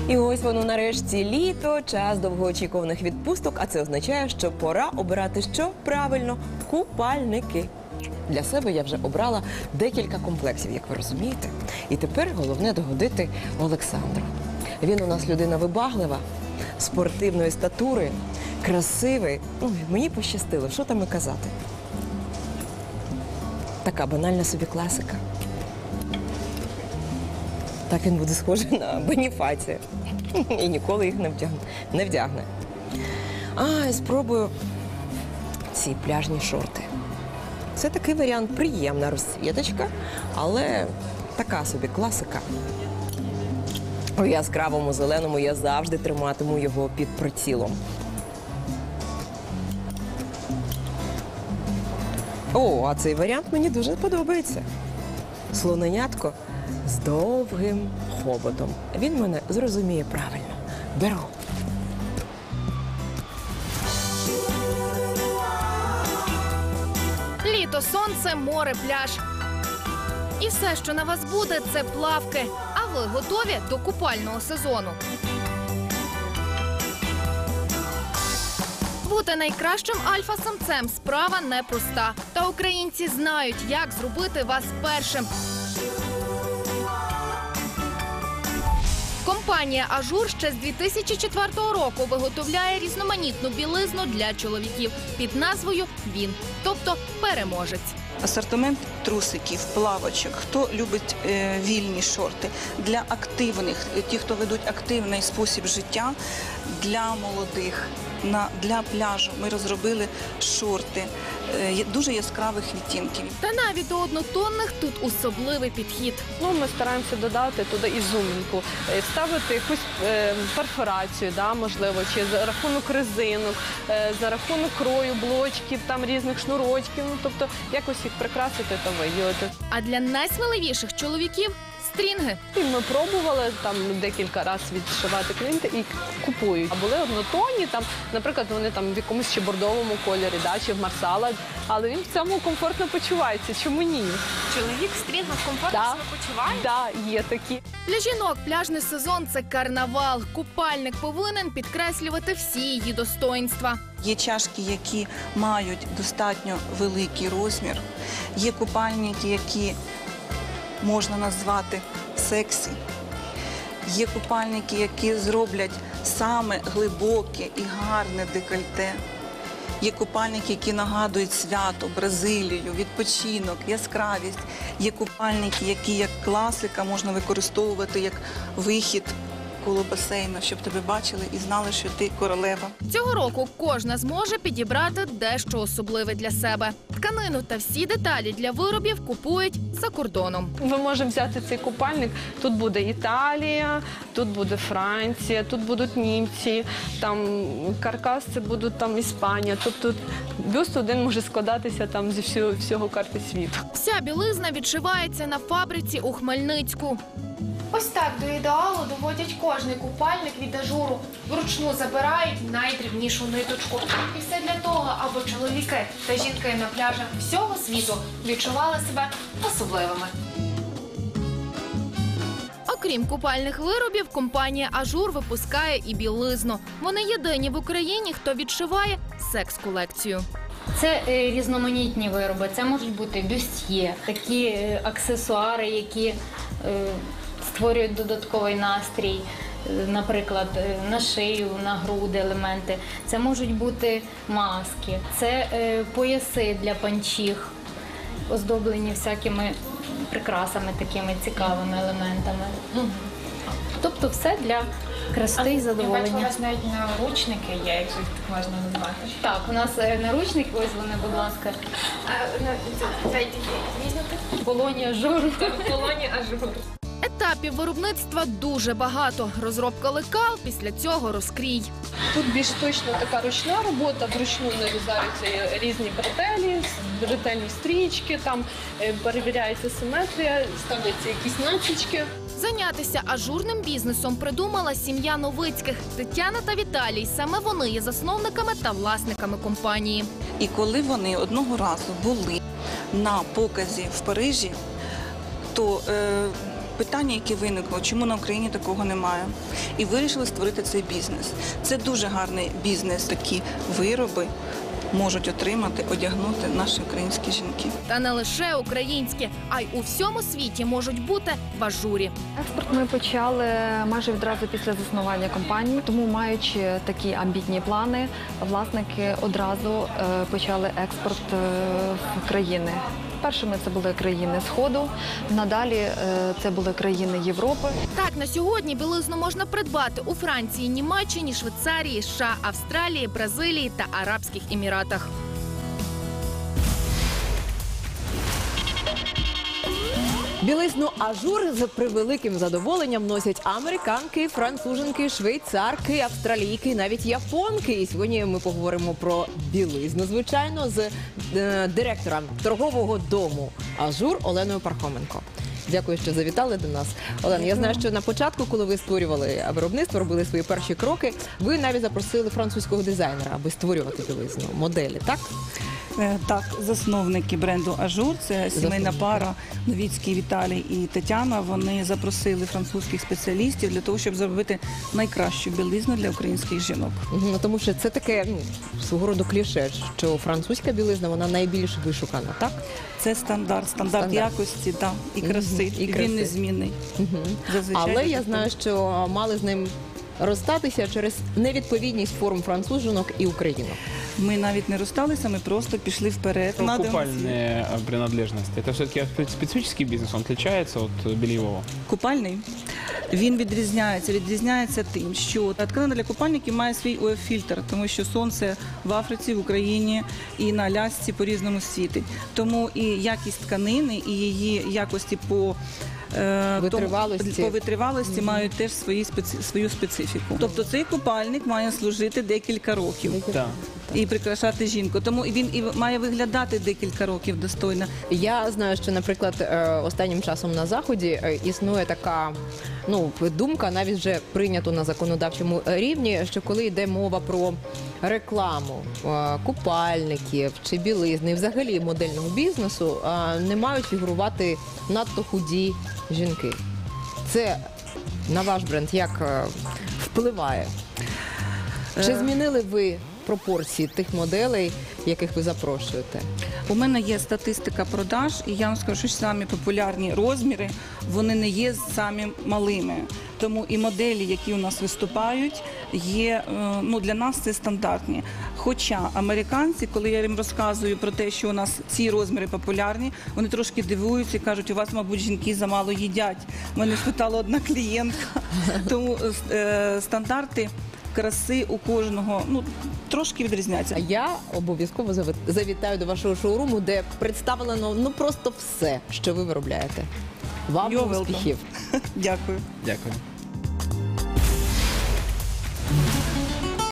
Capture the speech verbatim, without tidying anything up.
І ось воно нарешті літо, час довгоочікуваних відпусток, а це означає, що пора обирати що? Правильно, купальники. Для себе я вже обрала декілька комплексів, як ви розумієте. І тепер головне догодити Олександру. Він у нас людина вибаглива, спортивної статури, красивий. Ну, мені пощастило, що там і казати. Така банальна собі класика. Так він буде схожий на Боніфація. І ніколи їх не вдягне. Не вдягне. А, і спробую ці пляжні шорти. Це такий варіант, приємна розцвіточка, але така собі класика. У яскравому зеленому я завжди триматиму його під прицілом. О, а цей варіант мені дуже подобається. Слоненятко з довгим хоботом. Він мене зрозуміє правильно. Беру. Літо, сонце, море, пляж. І все, що на вас буде, це плавки. А ви готові до купального сезону? Бути найкращим альфа-самцем – справа непроста. Та українці знають, як зробити вас першим. Компанія «Ажур» ще з дві тисячі четвертого року виготовляє різноманітну білизну для чоловіків під назвою «Він», тобто «Переможець». Асортимент трусиків, плавочок, хто любить е, вільні шорти, для активних, ті, хто ведуть активний спосіб життя, для молодих, на, для пляжу ми розробили шорти е, дуже яскравих відтінків. Та навіть до однотонних тут особливий підхід. Ну, ми стараємося додати туди ізюмінку, е, вставити якусь е, перфорацію, да, можливо, чи за рахунок резинок, е, за рахунок крою, блочків, там різних шнурочків, ну, тобто якось їх прикрасити та виділити. А для найсміливіших чоловіків – стрінги. І ми пробували там декілька разів відшивати клієнти і купують. А були однотонні, там, наприклад, вони там в якомусь ще бордовому кольорі, да, чи в марсала, але він в цьому комфортно почувається. Чому ні? Чоловік в стрінгах комфортно Да. себе почуває? Да, є такі. Для жінок пляжний сезон – це карнавал. Купальник повинен підкреслювати всі її достоїнства. Є чашки, які мають достатньо великий розмір, є купальники, які можна назвати сексі, є купальники, які зроблять саме глибоке і гарне декольте, є купальники, які нагадують свято, Бразилію, відпочинок, яскравість, є купальники, які як класика можна використовувати як вихід коло басейну, щоб тебе бачили і знали, що ти королева. Цього року кожна зможе підібрати дещо особливе для себе. Тканину та всі деталі для виробів купують за кордоном. Ми можемо взяти цей купальник. Тут буде Італія, тут буде Франція, тут будуть німці, там каркас це будуть там Іспанія. Тобто бюст один може складатися там зі всього, всього карти світу. Вся білизна відшивається на фабриці у Хмельницьку. Ось так до ідеалу доводять кожний купальник від ажуру. Вручну забирають найдрібнішу ниточку. І все для того, аби чоловіки та жінки на пляжах всього світу відчували себе особливими. Окрім купальних виробів, компанія «Ажур» випускає і білизну. Вони єдині в Україні, хто відшиває секс-колекцію. Це е, різноманітні вироби, це можуть бути бюстьє, такі е, аксесуари, які е, створюють додатковий настрій, е, наприклад, е, на шию, на груди елементи. Це можуть бути маски, це е, пояси для панчіх, оздоблені всякими прикрасами, такими цікавими елементами. Тобто все для краси і задоволення. Я бачу, у вас навіть наручники є, якщо їх так можна назвати. Так, у нас е, наручники, ось вони, будь ласка. В полоні ажуру. В полоні ажур. Етапів виробництва дуже багато. Розробка лекал, після цього розкрій. Тут більш точно така ручна робота, вручну нарізаються різні бретелі, бретельні стрічки, там е, перевіряється симетрія, ставляться якісь насічки. Зайнятися ажурним бізнесом придумала сім'я Новицьких. Тетяна та Віталій. Саме вони є засновниками та власниками компанії. І коли вони одного разу були на показі в Парижі, то е, питання, яке виникло, чому на Україні такого немає. І вирішили створити цей бізнес. Це дуже гарний бізнес, такі вироби можуть отримати, одягнути наші українські жінки. Та не лише українські, а й у всьому світі можуть бути в ажурі. Експорт ми почали майже відразу після заснування компанії, тому маючи такі амбітні плани, власники одразу е, почали експорт е, в країни. Першими це були країни Сходу, надалі е, це були країни Європи. Так, на сьогодні білизну можна придбати у Франції, Німеччині, Швейцарії, США, Австралії, Бразилії та Арабських Еміратах. Білизну ажур з превеликим задоволенням носять американки, француженки, швейцарки, австралійки, навіть японки. І сьогодні ми поговоримо про білизну, звичайно, з е, директором торгового дому «Ажур» Оленою Пархоменко. Дякую, що завітали до нас. Олена, я знаю, що на початку, коли ви створювали виробництво, робили свої перші кроки, ви навіть запросили французького дизайнера, аби створювати білизну, моделі, так? Е, Так, засновники бренду «Ажур», це сімейна Засновники. пара Новіцький Віталій і Тетяна. Вони запросили французьких спеціалістів для того, щоб зробити найкращу білизну для українських жінок. Мгм, тому що це таке, ну, свого роду кліше, що французька білизна, вона найбільш вишукана, так? Це стандарт, стандарт, Стандарт. якості та, і Мгм, краси. і І краси. він незмінний. Мгм. Зазвичай Але я так. знаю, що мали з ним розстатися через невідповідність форм француженок і українок. Ми навіть не розсталися, ми просто пішли вперед. Ну, Надо- купальные э, принадлежности. Это все-таки специфический бизнес, он отличается от бельевого. Купальний, він відрізняється. Відрізняється тим, що тканина для купальників має свій о еф-фільтр, тому що сонце в Африці, в Україні і на Алясці по-різному світить. Тому і якість тканини, і її якості по е, Витривалості. тому- по витривалості мають теж свої специ- свою специфіку. Тобто цей купальник має служити декілька років Да. і прикрашати жінку. Тому він і має виглядати декілька років достойно. Я знаю, що, наприклад, е, останнім часом на Заході е, існує така, ну, думка, навіть вже прийнято на законодавчому рівні, що коли йде мова про рекламу е, купальників чи білизни, взагалі модельного бізнесу, е, не мають фігурувати надто худі жінки. Це на ваш бренд як е, впливає? Чи змінили ви пропорції тих моделей, яких ви запрошуєте? У мене є статистика продаж, і я вам скажу, що самі популярні розміри, вони не є самі малими. Тому і моделі, які у нас виступають, є, е, ну, для нас це стандартні. Хоча американці, коли я їм розказую про те, що у нас ці розміри популярні, вони трошки дивуються і кажуть, у вас, мабуть, жінки замало їдять. Мене спитала одна клієнтка. Тому е, стандарти краси у кожного, ну, трошки відрізняються. А я обов'язково зави- завітаю до вашого шоуруму, де представлено ну просто все, що ви виробляєте. Вам You're welcome. успіхів! Дякую. Дякую.